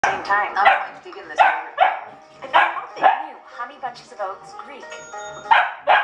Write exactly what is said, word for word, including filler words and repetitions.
Same time. I'm going to begin this order. If I thought they knew honey bunches of oats Greek.